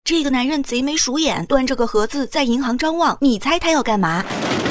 这个男人贼眉鼠眼，端着个盒子在银行张望，你猜他要干嘛？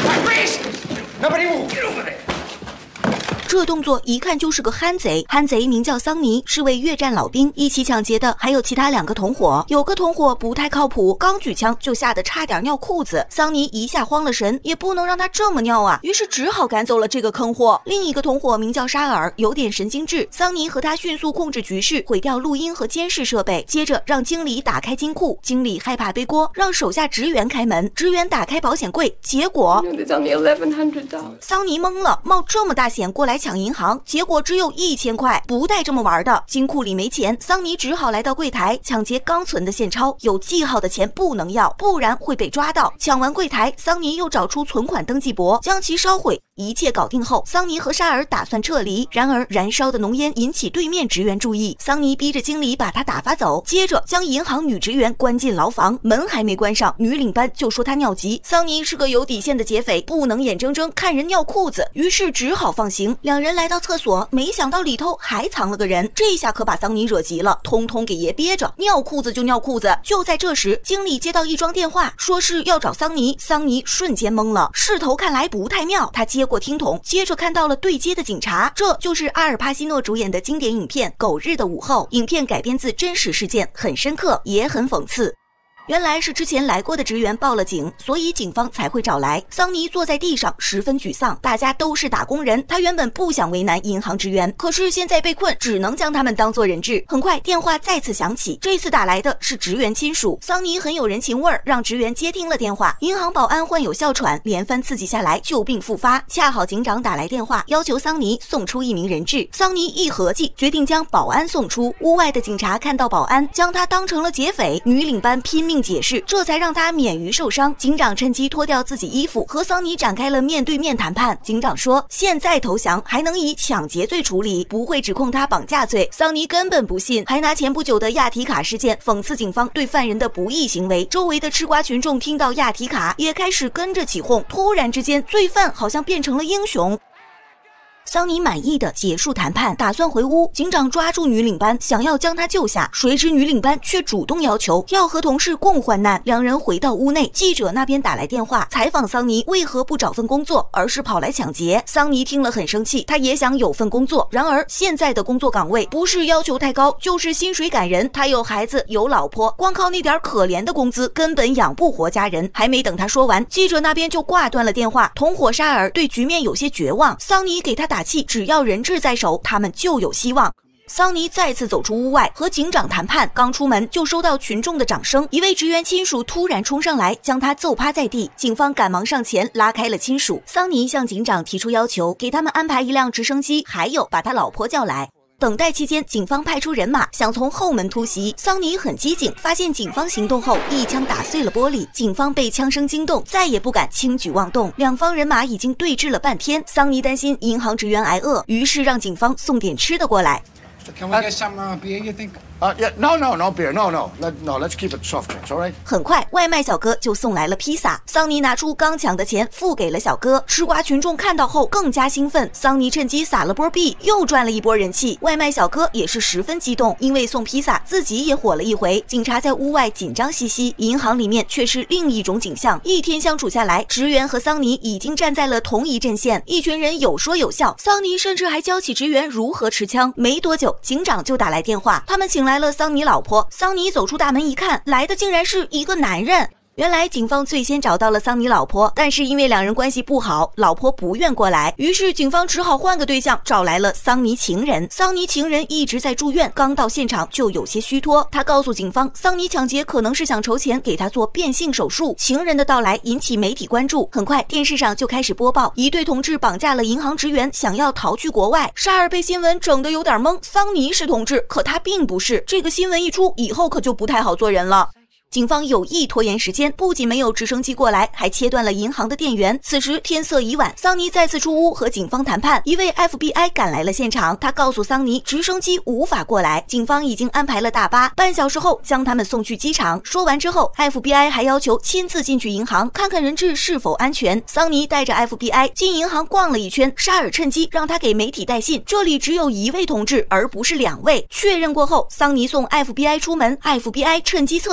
这动作一看就是个憨贼，憨贼名叫桑尼，是位越战老兵，一起抢劫的还有其他2个同伙。有个同伙不太靠谱，刚举枪就吓得差点尿裤子，桑尼一下慌了神，也不能让他这么尿啊，于是只好赶走了这个坑货。另一个同伙名叫沙尔，有点神经质，桑尼和他迅速控制局势，毁掉录音和监视设备，接着让经理打开金库，经理害怕背锅，让手下职员开门，职员打开保险柜，结果桑尼懵了，冒这么大险过来抢银行，结果只有1000块，不带这么玩的。金库里没钱，桑尼只好来到柜台抢劫刚存的现钞，有记号的钱不能要，不然会被抓到。抢完柜台，桑尼又找出存款登记簿，将其烧毁。一切搞定后，桑尼和沙尔打算撤离，然而燃烧的浓烟引起对面职员注意，桑尼逼着经理把他打发走，接着将银行女职员关进牢房，门还没关上，女领班就说他尿急。桑尼是个有底线的劫匪，不能眼睁睁看人尿裤子，于是只好放行。2人来到厕所，没想到里头还藏了个人，这下可把桑尼惹急了，通通给爷憋着，尿裤子就尿裤子。就在这时，经理接到一桩电话，说是要找桑尼，桑尼瞬间懵了，势头看来不太妙，他接过听筒，接着看到了对接的警察，这就是阿尔帕西诺主演的经典影片《狗日的午后》。影片改编自真实事件，很深刻，也很讽刺。原来是之前来过的职员报了警，所以警方才会找来。桑尼坐在地上十分沮丧，大家都是打工人，他原本不想为难银行职员，可是现在被困，只能将他们当作人质。很快电话再次响起，这次打来的是职员亲属。桑尼很有人情味儿，让职员接听了电话。银行保安患有哮喘，连番刺激下来旧病复发，恰好警长打来电话，要求桑尼送出1名人质。桑尼一合计，决定将保安送出。屋外的警察看到保安，将他当成了劫匪，女领班拼命解释，这才让他免于受伤。警长趁机脱掉自己衣服，和桑尼展开了面对面谈判。警长说，现在投降还能以抢劫罪处理，不会指控他绑架罪。桑尼根本不信，还拿前不久的亚提卡事件讽刺警方对犯人的不义行为。周围的吃瓜群众听到亚提卡，也开始跟着起哄。突然之间，罪犯好像变成了英雄。桑尼满意的结束谈判，打算回屋。警长抓住女领班，想要将她救下，谁知女领班却主动要求要和同事共患难。2人回到屋内，记者那边打来电话采访桑尼为何不找份工作，而是跑来抢劫。桑尼听了很生气，他也想有份工作，然而现在的工作岗位不是要求太高，就是薪水感人。他有孩子有老婆，光靠那点可怜的工资根本养不活家人。还没等他说完，记者那边就挂断了电话。同伙沙尔对局面有些绝望，桑尼给他打气，只要人质在手，他们就有希望。桑尼再次走出屋外，和警长谈判，刚出门就收到群众的掌声。一位职员亲属突然冲上来，将他揍趴在地，警方赶忙上前拉开了亲属。桑尼向警长提出要求，给他们安排1辆直升机，还有把他老婆叫来。等待期间，警方派出人马想从后门突袭，桑尼很机警，发现警方行动后一枪打碎了玻璃。警方被枪声惊动，再也不敢轻举妄动。2方人马已经对峙了半天，桑尼担心银行职员挨饿，于是让警方送点吃的过来。 Can we get some beer, you think? Yeah, no beer, no. Let's keep it soft drinks, all right? 很快，外卖小哥就送来了披萨。桑尼拿出刚抢的钱付给了小哥。吃瓜群众看到后更加兴奋，桑尼趁机撒了波币，又赚了一波人气。外卖小哥也是十分激动，因为送披萨自己也火了一回。警察在屋外紧张兮兮，银行里面却是另一种景象。1天相处下来，职员和桑尼已经站在了同一阵线，一群人有说有笑。桑尼甚至还教起职员如何持枪。没多久，警长就打来电话，他们请来了桑尼老婆。桑尼走出大门一看，来的竟然是一个男人。原来警方最先找到了桑尼老婆，但是因为2人关系不好，老婆不愿过来，于是警方只好换个对象，找来了桑尼情人。桑尼情人一直在住院，刚到现场就有些虚脱。他告诉警方，桑尼抢劫可能是想筹钱给他做变性手术。情人的到来引起媒体关注，很快电视上就开始播报一对同志绑架了银行职员，想要逃去国外。沙尔被新闻整得有点懵，桑尼是同志，可他并不是。这个新闻一出，以后可就不太好做人了。警方有意拖延时间，不仅没有直升机过来，还切断了银行的电源。此时天色已晚，桑尼再次出屋和警方谈判。一位 FBI 赶来了现场，他告诉桑尼直升机无法过来，警方已经安排了大巴，半小时后将他们送去机场。说完之后， FBI 还要求亲自进去银行看看人质是否安全。桑尼带着 FBI 进银行逛了一圈，沙尔趁机让他给媒体带信，这里只有1位同志而不是2位。确认过后，桑尼送 FBI 出门， FBI 趁机策反，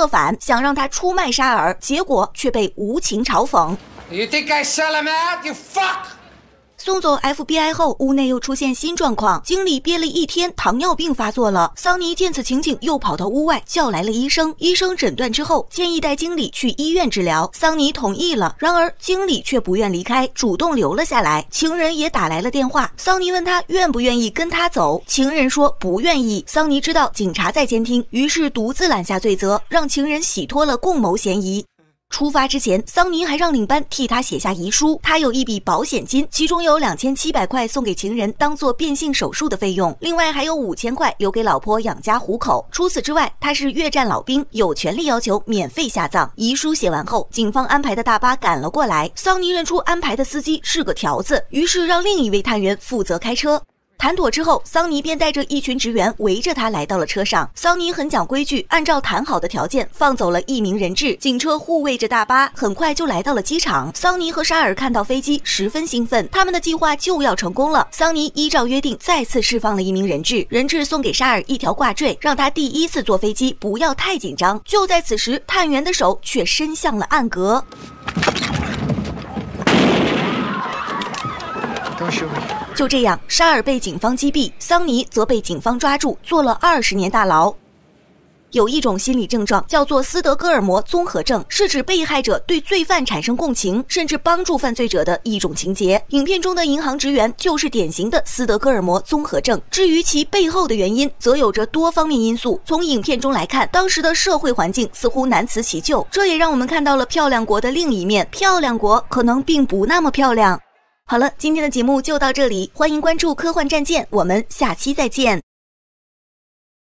想让他出卖沙尔，结果却被无情嘲讽。 You think I sell him out? You fuck! 送走 FBI 后，屋内又出现新状况，经理憋了一天，糖尿病发作了。桑尼见此情景，又跑到屋外叫来了医生。医生诊断之后，建议带经理去医院治疗。桑尼同意了，然而经理却不愿离开，主动留了下来。情人也打来了电话，桑尼问他愿不愿意跟他走，情人说不愿意。桑尼知道警察在监听，于是独自揽下罪责，让情人洗脱了共谋嫌疑。出发之前，桑尼还让领班替他写下遗书。他有一笔保险金，其中有2700块送给情人当做变性手术的费用，另外还有5000块留给老婆养家糊口。除此之外，他是越战老兵，有权利要求免费下葬。遗书写完后，警方安排的大巴赶了过来。桑尼认出安排的司机是个条子，于是让另一位探员负责开车。谈妥之后，桑尼便带着一群职员围着他来到了车上。桑尼很讲规矩，按照谈好的条件放走了一名人质，警车护卫着大巴，很快就来到了机场。桑尼和沙尔看到飞机十分兴奋，他们的计划就要成功了。桑尼依照约定再次释放了一名人质，人质送给沙尔一条挂坠，让他第一次坐飞机不要太紧张。就在此时，探员的手却伸向了暗格。就这样，沙尔被警方击毙，桑尼则被警方抓住，坐了20年大牢。有一种心理症状叫做斯德哥尔摩综合症，是指被害者对罪犯产生共情，甚至帮助犯罪者的一种情节。影片中的银行职员就是典型的斯德哥尔摩综合症。至于其背后的原因，则有着多方面因素。从影片中来看，当时的社会环境似乎难辞其咎，这也让我们看到了漂亮国的另一面。漂亮国可能并不那么漂亮。好了，今天的节目就到这里，欢迎关注科幻战舰，我们下期再见。